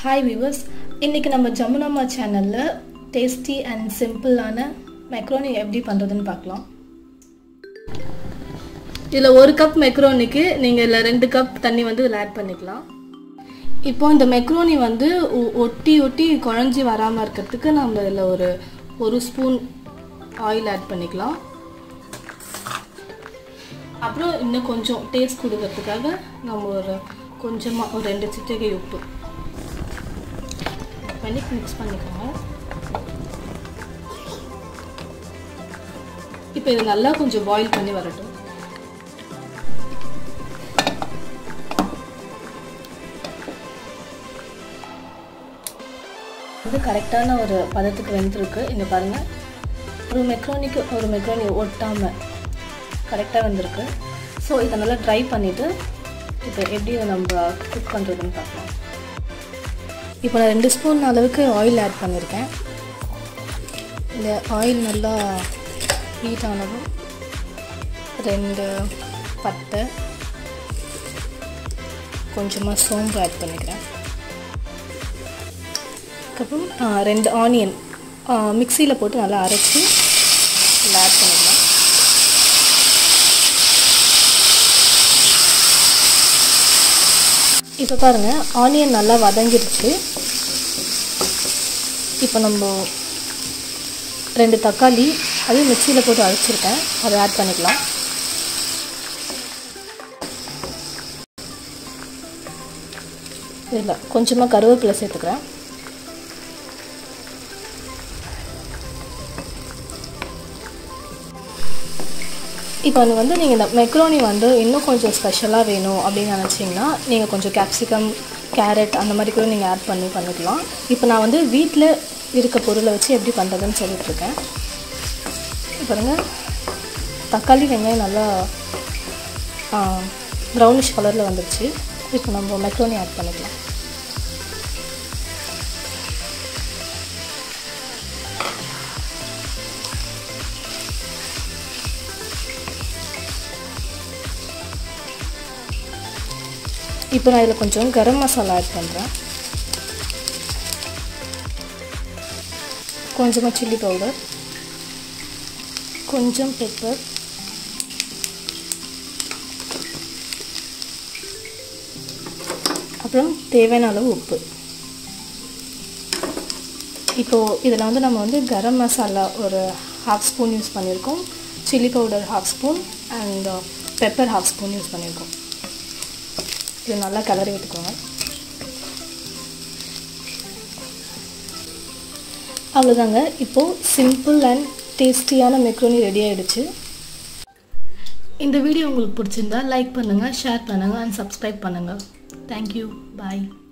Hi viewers, இன்னைக்கு நம்ம ஜமுனாமா சேனல்ல டேஸ்டி அண்ட் சிம்பிளான மேக்ரோனி எப்படி பண்றதுன்னு பார்க்கலாம். இதுல 1 கப் மேக்ரோனிக்கு நீங்க இல்ல 2 கப் தண்ணி வந்து இதுல ஆட் பண்ணிக்கலாம். இப்போ இந்த மேக்ரோனி வந்து ஒட்டி குழஞ்சி வராம இருக்கிறதுக்கு நம்ம இதுல ஒரு ஸ்பூன் ஆயில் ஆட் பண்ணிக்கலாம். அப்புறம் இன்னும் கொஞ்சம் டேஸ்ட் கொடுக்கிறதுக்காக நம்ம கொஞ்சமா ஒரு 2 சிட்டிகை உப்பு பண்ணி மிக்ஸ் பண்ணிக்கோங்க. இப்போ இது நல்லா கொஞ்சம் பாயில் பண்ணி வரட்டும். இது கரெக்டான ஒரு பதத்துக்கு வெந்திருக்கு. இங்க பாருங்க, ஒரு மெக்ரோனி ஒட்டாம கரெக்டா வந்திருக்கு. ஸோ இதை நல்லா ட்ரை பண்ணிட்டு இப்போ எப்படி நம்ம குக் பண்ணுறதுன்னு பார்க்கலாம். இப்போ நான் 2 ஸ்பூன் அளவுக்கு ஆயில் ஆட் பண்ணியிருக்கேன். இந்த ஆயில் நல்லா ஹீட் ஆனதும் 2 பட்டை, கொஞ்சமாக சோம்பு ஆட் பண்ணிக்கிறேன். அதுக்கப்புறம் 2 ஆனியன் மிக்சியில் போட்டு நல்லா அரைச்சி இதில் ஆட் பண்ணிக்கலாம். இப்போ பாருங்கள், ஆனியன் நல்லா வதங்கிடுச்சு. இப்போ நம்ம 2 தக்காளி அதையும் மிக்சியில் போட்டு அரைச்சிருக்கேன், அதை ஆட் பண்ணிக்கலாம். இதில் கொஞ்சமாக கருவேப்பிலை சேர்த்துக்கிறேன். இப்போ வந்து நீங்கள் இந்த மெக்ரோனி வந்து இன்னும் கொஞ்சம் ஸ்பெஷலாக வேணும் அப்படின்னு நினச்சிங்கன்னா நீங்கள் கொஞ்சம் கேப்சிகம், கேரட் அந்த மாதிரி கூட நீங்கள் ஆட் பண்ணிக்கலாம். இப்போ நான் வந்து வீட்டில் இருக்க பொருளை வச்சு எப்படி பண்ணுறதுன்னு சொல்லிட்டுருக்கேன். பாருங்கள், தக்காளி வெங்காயம் நல்லா ப்ரௌனிஷ் கலரில் வந்துடுச்சு. இப்போ நம்ம மெக்ரோனி ஆட் பண்ணிக்கலாம். இப்போ நான் இதில் கொஞ்சம் கரம் மசாலா ஆட் பண்ணுறேன். கொஞ்சமாக சில்லி பவுடர், கொஞ்சம் பெப்பர், அப்புறம் தேவையான அளவு உப்பு. இப்போது இதில் வந்து நம்ம வந்து கரம் மசாலா ஒரு 1/2 ஸ்பூன் யூஸ் பண்ணியிருக்கோம், chilli powder 1/2 spoon and pepper 1/2 spoon use பண்ணியிருக்கோம். இது நல்லா கலரி விட்டுக்கோங்க. அவ்வளோதாங்க, இப்போது சிம்பிள் அண்ட் டேஸ்டியான மெக்ரோனி ரெடி ஆகிடுச்சு. இந்த வீடியோ உங்களுக்கு பிடிச்சிருந்தா லைக் பண்ணுங்கள், ஷேர் பண்ணுங்கள் அண்ட் சப்ஸ்கிரைப் பண்ணுங்கள். தேங்க்யூ, பாய்.